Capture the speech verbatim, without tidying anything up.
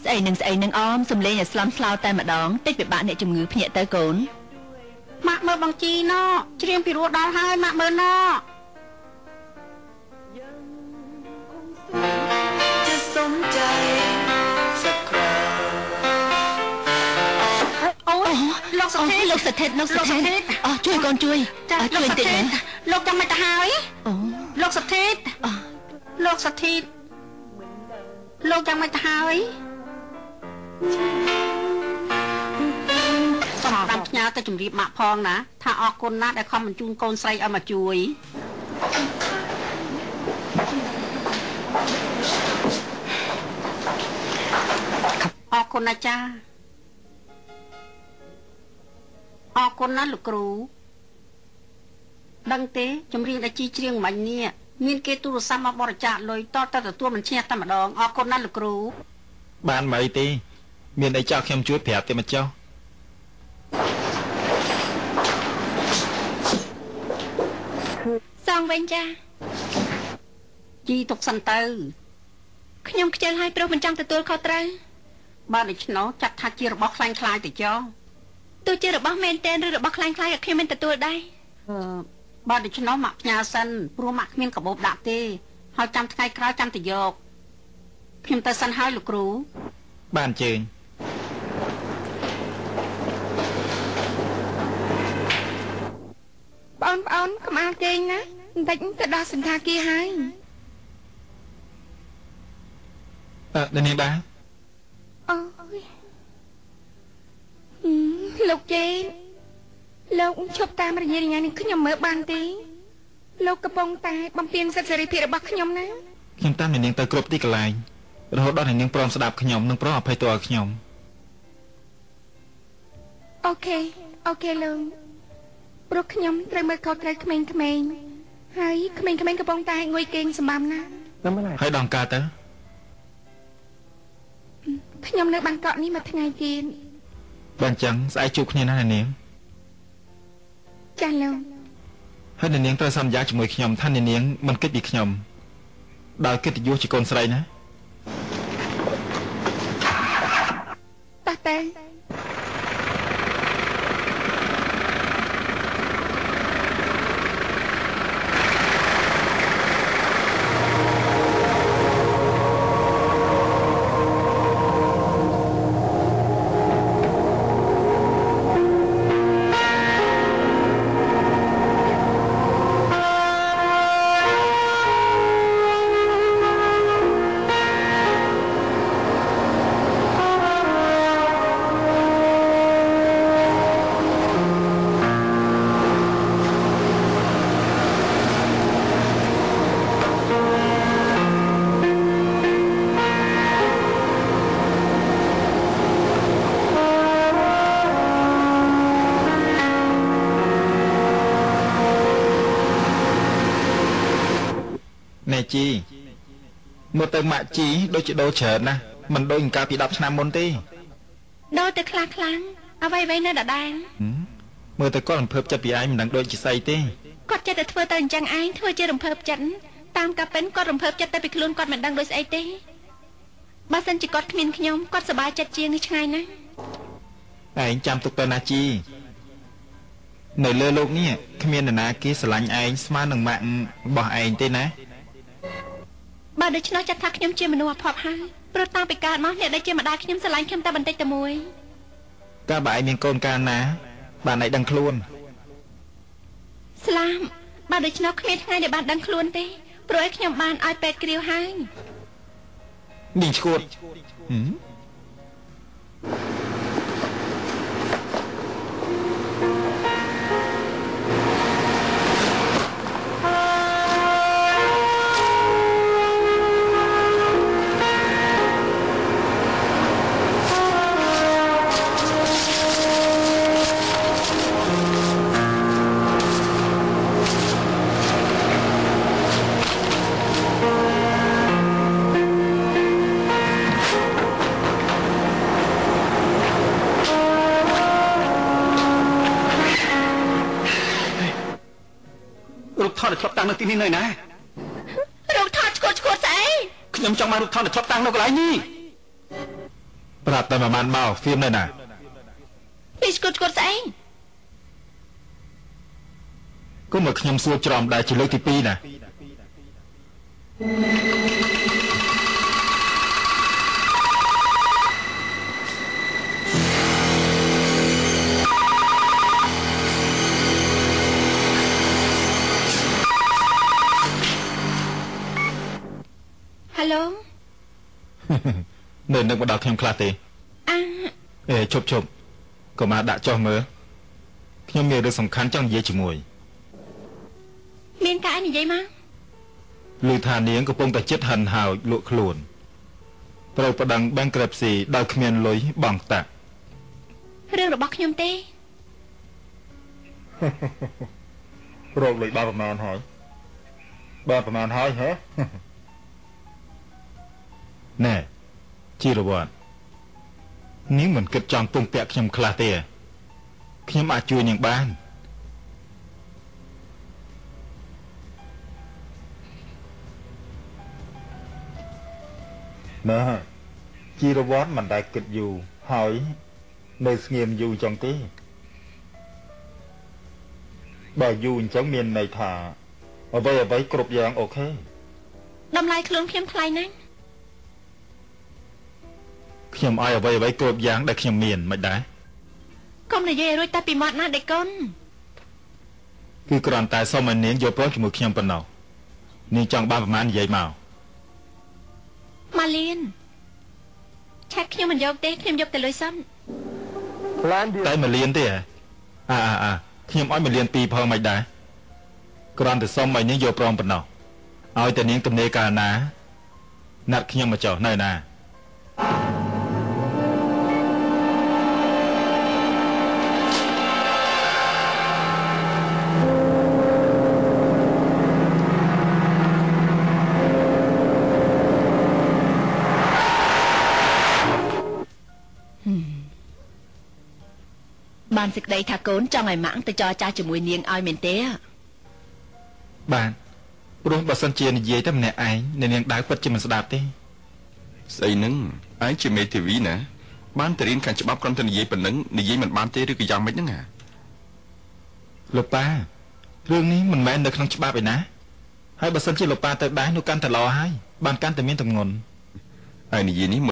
ស្អីនឹងស្អីនឹងអមសំលេងឲ្យស្លំស្លោតែម្ដងតិចពិបាកអ្នកជំងឺភ្ញាក់ទៅកូនម៉ាក់មើលបងជីណោច្រៀងពីរោះដល់ហើយម៉ាក់មើលណោจะสนใจสักคราวអូលោកសុធីលោកសុធីលោកសុធីអូជួយកូនជួយជួយតិចណាលោកចាំមិនទៅហើយអូលោកសុធីលោកសុធីលោកចាំមិនទៅហើយសូមតាមផ្ញើទៅជម្រាបម៉ាក់ផងណាថាអរគុណណាស់ដែលខំបញ្ជូនកូនស្រីឲ្យមកជួយអរគុណណាស់ចាអរគុណណាស់លោកគ្រូដឹងទេចម្រៀងដែលជីច្រៀងមិញនេះមានគេទូរស័ព្ទមកបរិច្ចាគលុយតតទៅទទួលមិនឈ្នះតែម្ដងអរគុណណាស់លោកគ្រូបានមកអីទេមានអីចោលខ្ញុំជួយប្រាប់ទេមកចុះសងវិញចាជីទុកសិនទៅខ្ញុំខ្ជិលឲ្យប្រុសមិនចង់ទទួលខុសត្រូវបើដូច្នោះចាត់ថាជារបស់ខ្លាំងខ្លាយទៅចុះទោះជារបស់មែនតែនឬរបស់ខ្លាំងខ្លាយក៏ខ្ញុំមិនទទួលដែរអឺបើដូច្នោះម៉ាក់ផ្ញើសិនព្រោះម៉ាក់គ្មានកាបូបដាក់ទេហើយចាំថ្ងៃក្រោយចាំទៅយកខ្ញុំទៅសិនហើយលោកគ្រូបានជើញបងប្អូនកំអាគេងណាបន្តិចទៅដល់សន្តាគារហើយអឺដល់នេះបាទអូយលោកជេនលោកឈប់តាមរញ៉េរញ៉ៃនឹងខ្ញុំមើលបានទេលោកកំពុងតែបំពេញសិទ្ធិសេរីភាពរបស់ខ្ញុំណាខ្ញុំតាមនាងទៅគ្រប់ទីកន្លែងរហូតដល់នាងព្រមស្ដាប់ខ្ញុំនិងព្រមអភ័យទោសឲ្យខ្ញុំអូខេអូខេលោកព្រោះខ្ញុំត្រូវមើលខុសត្រូវក្មេងៗហើយក្មេងៗកំពុងតែងុយគេងសម្បំណាហើយដងកើតទៅខ្ញុំនៅបាងកក់នេះមួយថ្ងៃទៀតបើអញ្ចឹងស្អែកជួបគ្នាណានាងចាលោកហើយនាងត្រូវសន្យាជាមួយខ្ញុំថានាងមិនគិតពីខ្ញុំដោយកិត្តិយសជាកូនស្រីណាតោះតែជីមើលទៅម៉ាក់ជីដូចជាដូរច្រើនណាស់មិនដូចកាលពីដប់ឆ្នាំមុនទេដូរទៅខ្លាំងខ្លាំងអ្វីអ្វីនៅដដែលមើលទៅគាត់រំភើបចិត្តពីឯងមិនដឹងដូចជាស្អីទេគាត់ចិត្តតែធ្វើទៅអញ្ចឹងឯងធ្វើជារំភើបចិត្តតាមកាប៉ិនគាត់រំភើបចិត្តតែពីខ្លួនគាត់មិនដឹងដូចស្អីទេបើសិនជាគាត់គ្មានខ្ញុំគាត់សប្បាយចិត្តជាងនេះឆ្ងាយណាស់ឯងចាំទុកទៅណាជីនៅលើโลกនេះគ្មាននរណាគេស្រឡាញ់ឯងស្មើនឹងម៉ាក់របស់ឯងទេណាបើដូច្នោះចាត់ថាខ្ញុំជាមនុស្សអភ័ព្វហើយព្រោះតាំងពីកើតមកអ្នកដែលជាម្ដាយខ្ញុំស្រឡាញ់ខ្ញុំតែបន្តិចតែមួយកាលបើឯងមានកូនកាលណាបានឯងដឹងខ្លួនស្លាមបើដូច្នោះគ្មានថ្ងៃដែលបានដឹងខ្លួនទេព្រោះឯងខ្ញុំបានឲ្យពេទ្យគ្រាវហើយនាងឈួតហឹមថតឆ្លប់តាំងនៅទីនេះនៅណារូបថតឈួតឈួតស្អីខ្ញុំចង់បានរូបថតឆ្លប់តាំងនៅកន្លែងនេះប្រាប់តែប្រហែលមកហ្វៀមនៅណាពីស្គត់ស្គត់ស្អីគុំមកខ្ញុំសួរច្រំដែរជាលើកទីពីរណាហៅឡូនៅនឹកមកដល់ខ្ញុំខ្លះទេអើអេឈប់ឈប់កុំមកដាក់ចុះមើលខ្ញុំមានរឿងសំខាន់ចង់និយាយជាមួយមានការនិយាយមកឮថានាងកំពុងតែចិត្តហិនហោចលក់ខ្លួនត្រូវប្តឹង bankruptcy ដោយគ្មានលុយបង់តាក់រឿងរបស់ខ្ញុំទេរកលុយបានប្រមាណហើយបានប្រមាណហើយហ៎ណែជីរវត្តនាងមិនគិតចង់ពងពាក់ខ្ញុំខ្លះទេខ្ញុំអាចជួយនាងបានណែជីរវត្តមិនដែលគិតយូរហើយនៅស្ងៀមយូរចឹងទេបើយូរអញ្ចឹងមានន័យថាអ្វីអ្វីគ្រប់យ៉ាងអូខេតម្លៃខ្លួនខ្ញុំថ្លៃណាស់ខ្ញុំឲ្យអ្វីអ្វីគ្រប់យ៉ាងដែលខ្ញុំមានមិនដែរកុំនិយាយរួចតែពីមាត់ណាដេកុនគឺគ្រាន់តែសុំឲ្យនាងយកព្រមជាមួយខ្ញុំប៉ុណ្ណោះនាងចង់បានប្រមាណនិយាយមកម៉ាលៀនឆាត់ខ្ញុំមិនយកទេខ្ញុំយកតែលុយសុំតែម៉ាលៀនទេអាអាអាខ្ញុំឲ្យម៉ាលៀនពីរផងមិនដែរគ្រាន់តែសុំឲ្យនាងយកព្រមប៉ុណ្ណោះឲ្យតែនាងទំនេរកាលណាណាត់ខ្ញុំមកចុះនៅណាបានសេចក្តីថាកូនចង់ឲ្យម៉ាក់ទៅចរចាជាមួយនាងឲ្យមែនទេបានព្រោះបើសិនជានិយាយតែម្នាក់ឯងនាងដៅពិតជាមិនស្ដាប់ទេស្អីហ្នឹងឯងជាមេធាវីណាបានទៅរៀនខាងច្បាប់គ្រាន់តែនិយាយប៉ុណ្ណឹងនិយាយមិនបានទេឬក៏យ៉ាងម៉េចហ្នឹងហ៎លោកប៉ារឿងនេះមិនមែននៅក្នុងច្បាប់ឯណាហើយបើសិនជាលោកប៉ាទៅដែរនោះកាន់តែល្អហើយបានកាន់តែមានទម្ងន់ហើយនិយាយនេះ